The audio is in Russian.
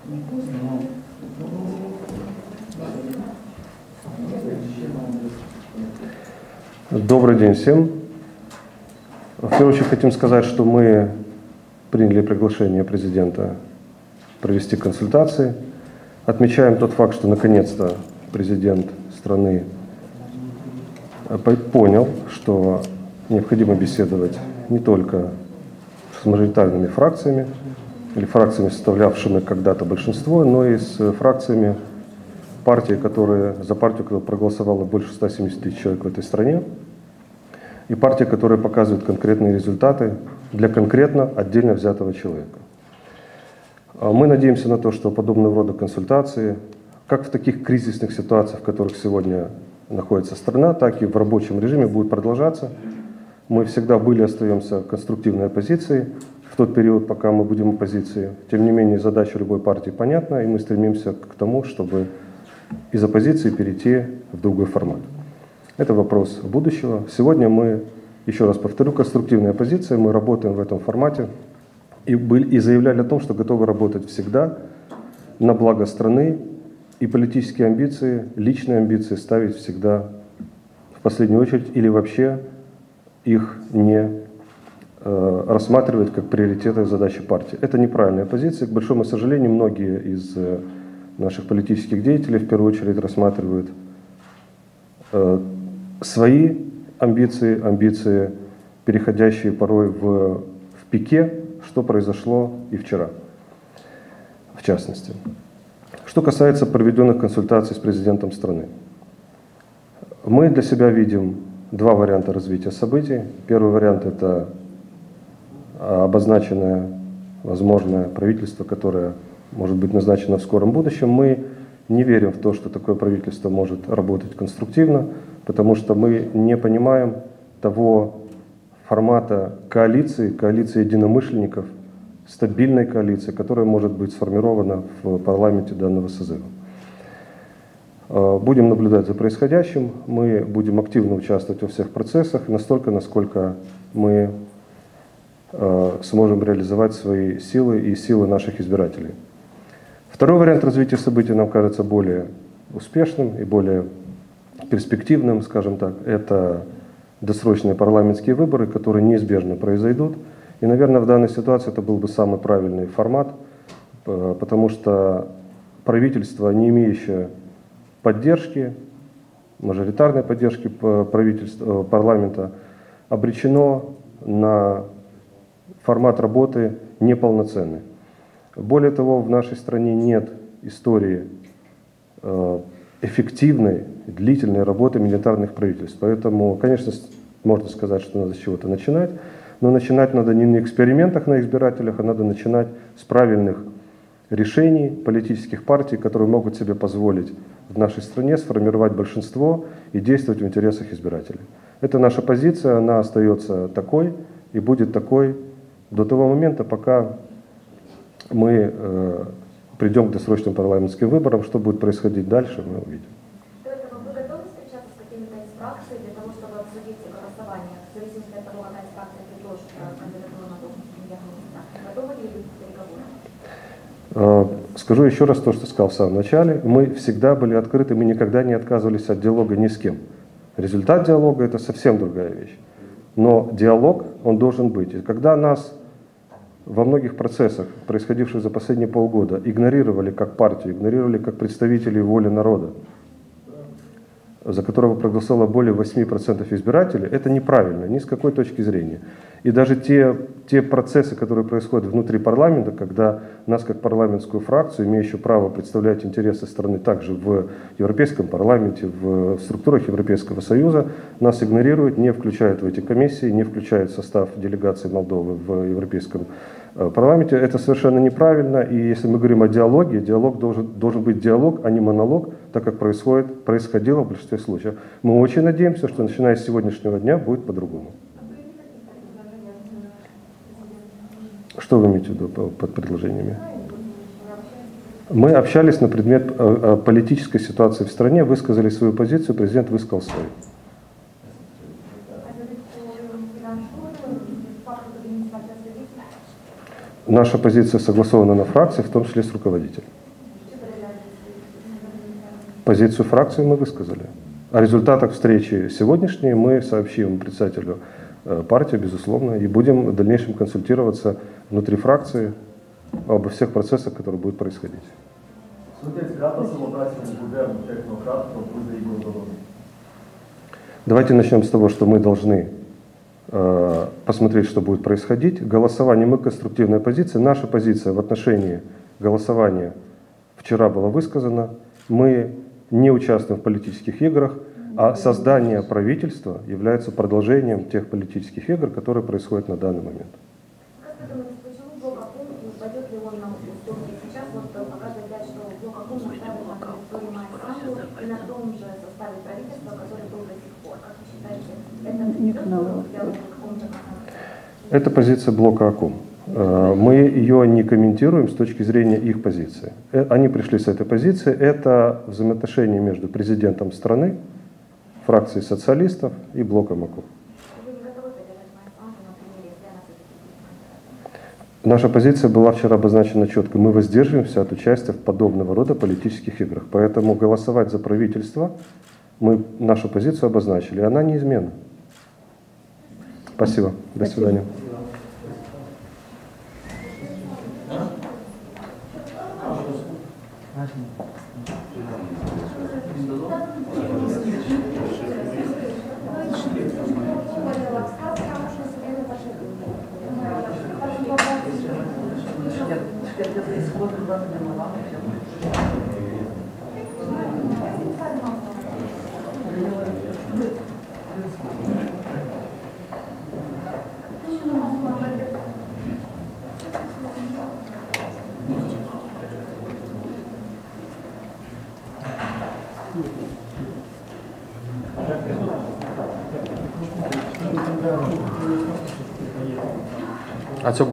Добрый день всем. В первую очередь хотим сказать, что мы приняли приглашение президента провести консультации. Отмечаем тот факт, что наконец-то президент страны понял, что необходимо беседовать не только с мажоритарными фракциями или фракциями, составлявшими когда-то большинство, но и с фракциями партии, за партию, которая проголосовала больше 170 тысяч человек в этой стране, и партия, которая показывает конкретные результаты для конкретно отдельно взятого человека. Мы надеемся на то, что подобного рода консультации, как в таких кризисных ситуациях, в которых сегодня находится страна, так и в рабочем режиме будут продолжаться. Мы всегда были и остаемся конструктивной оппозицией в тот период, пока мы будем в оппозиции. Тем не менее, задача любой партии понятна, и мы стремимся к тому, чтобы из оппозиции перейти в другой формат. Это вопрос будущего. Сегодня мы, еще раз повторю, конструктивная оппозиция, мы работаем в этом формате и заявляли о том, что готовы работать всегда на благо страны, и политические амбиции, личные амбиции ставить всегда в последнюю очередь или вообще их не рассматривать как приоритеты задачи партии. Это неправильная позиция. К большому сожалению, многие из наших политических деятелей в первую очередь рассматривают свои амбиции, переходящие порой в пике, что произошло и вчера, в частности. Что касается проведенных консультаций с президентом страны. Мы для себя видим два варианта развития событий. Первый вариант — это обозначенное возможное правительство, которое может быть назначено в скором будущем. Мы не верим в то, что такое правительство может работать конструктивно, потому что мы не понимаем того формата коалиции единомышленников, стабильной коалиции, которая может быть сформирована в парламенте данного созыва. Будем наблюдать за происходящим, мы будем активно участвовать во всех процессах, настолько, насколько мы сможем реализовать свои силы и силы наших избирателей. Второй вариант развития событий нам кажется более успешным и более перспективным, скажем так. Это досрочные парламентские выборы, которые неизбежно произойдут. И, наверное, в данной ситуации это был бы самый правильный формат, потому что правительство, не имеющее поддержки, мажоритарной поддержки парламента, обречено на формат работы неполноценный. Более того, в нашей стране нет истории эффективной, длительной работы милитарных правительств. Поэтому, конечно, можно сказать, что надо с чего-то начинать, но начинать надо не на экспериментах на избирателях, а надо начинать с правильных решений политических партий, которые могут себе позволить в нашей стране сформировать большинство и действовать в интересах избирателей. Это наша позиция, она остается такой и будет такой до того момента, пока мы придем к досрочным парламентским выборам. Что будет происходить дальше, мы увидим. Вы готовы встречаться с какими-то из фракций для того, чтобы обсудить голосование, в зависимости от того, какая из фракций предложит кандидатуру на должность премьер-министра? Готовы ли вы к переговорам? Скажу еще раз то, что сказал в самом начале. Мы всегда были открыты, мы никогда не отказывались от диалога ни с кем. Результат диалога — это совсем другая вещь. Но диалог, он должен быть. И когда нас во многих процессах, происходивших за последние полгода, игнорировали как партию, игнорировали как представителей воли народа, за которого проголосовало более 8% избирателей, это неправильно, ни с какой точки зрения. И даже те процессы, которые происходят внутри парламента, когда нас как парламентскую фракцию, имеющую право представлять интересы страны также в Европейском парламенте, в структурах Европейского Союза, нас игнорируют, не включают в эти комиссии, не включают в состав делегации Молдовы в Европейском парламенте. Это совершенно неправильно. И если мы говорим о диалоге, диалог должен быть диалог, а не монолог, так как происходило в большинстве случаев. Мы очень надеемся, что начиная с сегодняшнего дня будет по-другому. Что вы имеете в виду под предложениями? Мы общались на предмет политической ситуации в стране, высказали свою позицию, президент высказал свою. Наша позиция согласована на фракции, в том числе с руководителем. Позицию фракции мы высказали. О результатах встречи сегодняшней мы сообщим председателю партии, безусловно, и будем в дальнейшем консультироваться внутри фракции обо всех процессах, которые будут происходить. Давайте начнем с того, что мы должны посмотреть, что будет происходить. Голосование, мы конструктивная позиция. Наша позиция в отношении голосования вчера была высказана. Мы не участвуем в политических играх, а создание правительства является продолжением тех политических игр, которые происходят на данный момент. Как вы думаете, почему блок АКУМ, пойдет ли он на уступки? Сейчас вот пока заявляют, что блок АКУМ настаивает на территории Майя-Санду и на том же составе правительства, который был до сих пор. Как вы считаете, это приведет к какому-то? Это позиция блока АКУМ. Мы ее не комментируем с точки зрения их позиции. Они пришли с этой позиции. Это взаимоотношения между президентом страны, фракцией социалистов и блоком АКУМ. Наша позиция была вчера обозначена четко. Мы воздерживаемся от участия в подобного рода политических играх. Поэтому голосовать за правительство мы нашу позицию обозначили. И она неизменна. Спасибо. До свидания.